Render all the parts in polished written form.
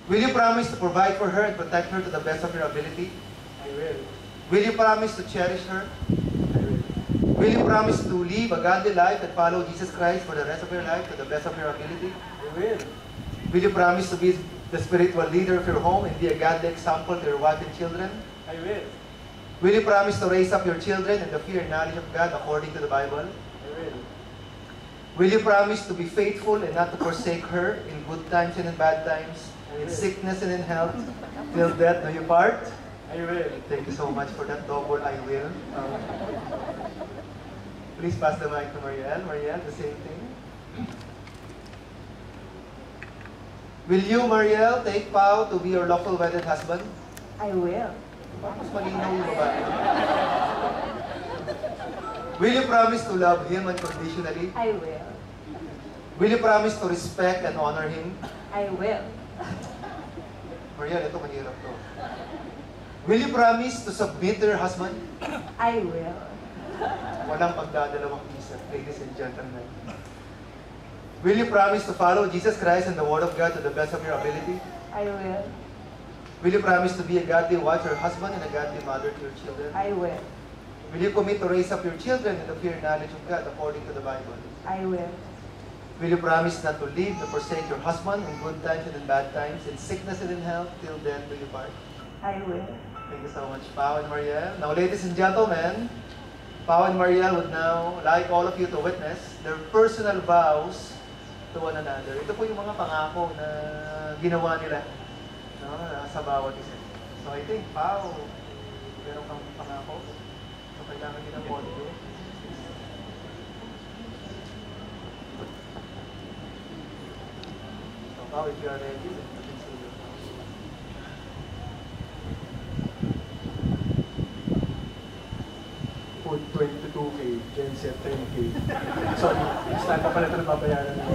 Will you promise to provide for her and protect her to the best of your ability? I will. Will you promise to cherish her? I will. Will you promise to live a godly life and follow Jesus Christ for the rest of your life to the best of your ability? I will. Will you promise to be the spiritual leader of your home and be a godly example to your wife and children? I will. Will you promise to raise up your children in the fear and knowledge of God according to the Bible? I will. Will you promise to be faithful and not to forsake her in good times and in bad times, in sickness and in health, till death do you part? I will. Thank you so much for that double I will. Please pass the mic to Marielle. Marielle, the same thing. Will you, Marielle, take Pao to be your lawful wedded husband? I will. Mas malinaw yung babae. Will you promise to love him unconditionally? I will. Will you promise to respect and honor him? I will. Marielle, ito mahirap to. Will you promise to submit to your husband? I will. Walang pagdadalawang isip, ladies and gentlemen. Will you promise to follow Jesus Christ and the Word of God to the best of your ability? I will. Will you promise to be a godly wife to your husband and a godly mother to your children? I will. Will you commit to raise up your children in the fear and knowledge of God according to the Bible? I will. Will you promise not to leave nor forsake your husband in good times and in bad times, in sickness and in health, till then do you part? I will. Thank you so much, Pao and Marielle. Now, ladies and gentlemen, Pao and Marielle would now like all of you to witness their personal vows to one another. Ito po yung mga pangako na ginawa nila, no, sa bawat isa. So I think, Pao, meron kang pangako. So kailangan din ng audio. So Pao, if you are ready, I can see you. Food 22K, Genset 10K. Sorry, stand pa pala ito na babayaran na.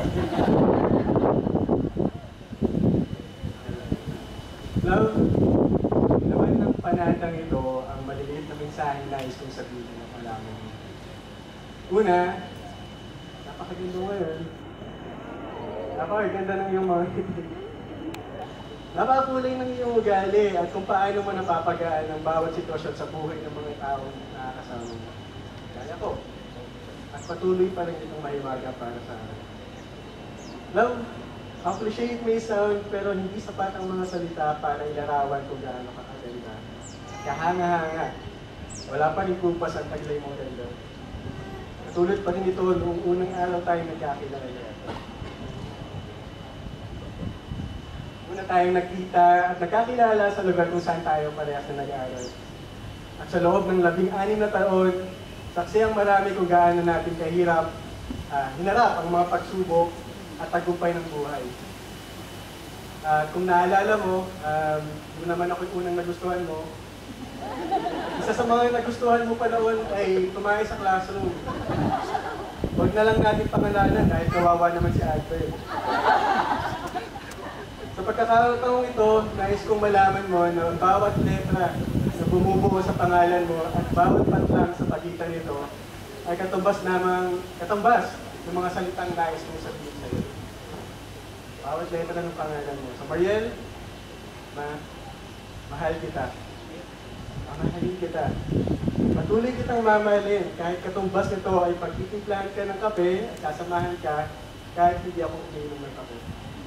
Love, naman ng panatang ito, ang maliliit na mensaheng nais kong sabihin na malaman mo. Una, napakaganda ngayon. Napakaganda ng iyong mga ngiti. Napakulay ng iyong ugali at kung paano mo napapagaan ang bawat sitwasyon sa buhay ng mga taong nakakasama mo. Kaya ko. At patuloy pa rin itong mahiwaga para sa akin. Love, ang cliche may sound pero hindi sapat ang mga salita para ilarawan kung gaano kakaganda. Kahanga-hanga. Wala pa rin kumpas ang taglay mong ganda. Katulad pa rin ito noong unang araw tayo nagkakilala. Una tayong nagkita at nagkakilala sa lugar kung saan tayo parehas na nag-aaral. At sa loob ng 16 na taon, saksi ang marami kung gaano natin kahirap, hinarap ang mga pagsubok at tagumpay ng buhay. At kung naalala mo, yun naman ako yung unang nagustuhan mo. Isa sa mga nagustuhan mo pa noon ay tumayo sa classroom. Huwag na lang natin pangalanan dahil kawawa naman si Albert. Sa pagkakataong ito, nais kong malaman mo na bawat letra na bumubuo sa pangalan mo at bawat patlang sa pagitan nito ay katambas ng mga salitang nais kong sabihin sa iyo. Bawat letra ng pangalan mo. Sa Marielle, mahal kita. Mamahalin kita. Patuloy kitang mamahalin kahit katumbas nito ay pagtitimplahan ka ng kape at sasamahan ka kahit hindi ako umiinom ng kape.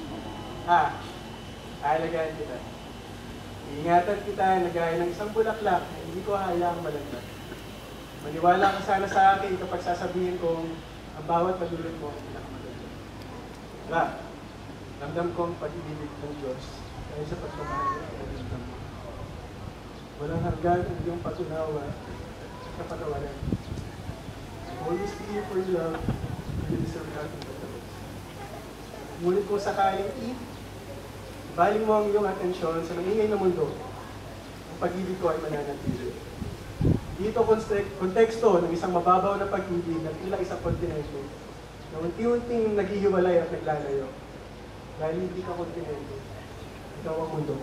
Aalagaan kita. Iingatan kita na gaya ng isang bulaklak na hindi ko hayaang malaglag. Maniwala ka sana sa akin kapag sasabihin kong ang bawat pagulot mo ay pinakamaganda. Ramdam ko ang pag-ibig ng Diyos dahil sa pagmamahal ng pag-ibig mo. Walang hanggan ang iyong patunawa sa kapatawaran. Always be here for your love, you deserve nothing but the best. Ngunit kung sakaling baling mo ang iyong atensyon sa nangingay na mundo, ang pag-ibig ko ay mananatili. Dito konteksto ng isang mababaw na pag-ibig ng ilang isang kontinente na unti-unting naghihiwalay at naglalayo. Dahil hindi ka kontinente, ikaw ang mundo mo.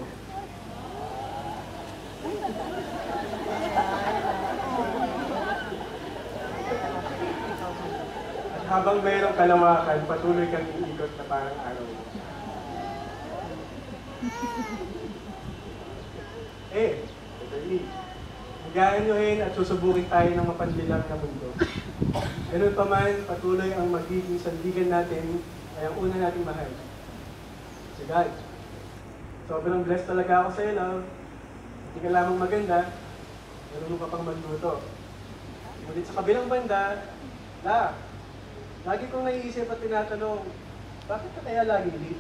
At habang mayroong kalawakan, patuloy kang iikot na parang araw mo. letter E. Gaanyuhin at susubukin tayo ng mapanlilang na mundo. Ganun pa man, patuloy ang magiging sandigan natin ay ang una nating mahal. Si God. Sobrang blessed talaga ako sa iyo, love. Hindi ka lamang maganda, marunong ka pang magluto. Ngunit sa kabilang banda, lagi kong naiisip at tinatanong, bakit ka kaya laging late?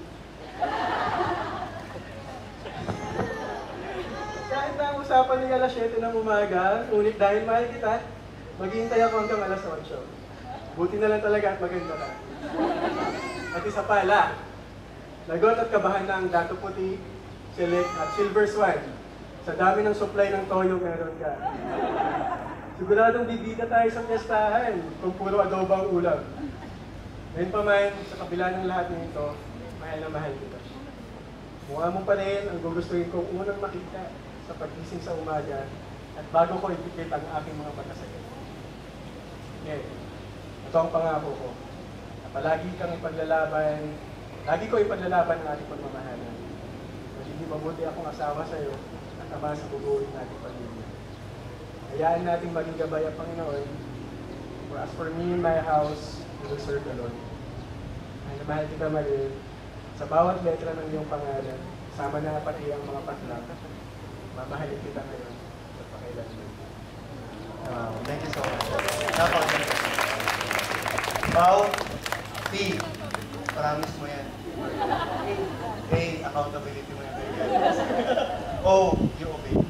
Kahit na ang usapan niya alas 7 ng umaga, ngunit dahil mahal kita, maghihintay ako hanggang alas 8. Buti na lang talaga at maganda ka. At isa pala, lagot at kabahan na ang Dato Puti, Select at Silver Swan. Sa dami ng supply ng toyo meron ka. Siguradong bibida tayo sa piyestahan kung puro adobo ang ulam. Ngayon pa man, sa kabila ng lahat ng ito, mahal na mahal kita. Mukha mo pa rin ang gugustuhin kong unang makita sa pagising sa umaga at bago ko ipikit ang aking mga mata sa iyo. Ito ang pangako ko. Na palagi kang ipaglalaban, lagi ko ipaglalaban ang ating pagmamahalan. Magiging mabuti akong asawa sa iyo at ama sa bubuuin nating pamilya. Hayaan nating maging gabay ang Panginoon. For as for me and my house, we will serve the Lord. Ay namahal kita, Marie. Sa bawat letra ng iyong pangalan, sama na pati ang mga patlak. Mamahalin kita ngayon at pakailanman. Thank you so much. Napakaganda. Pao, P, promise mo yan. A, accountability mo yan. O, you obey.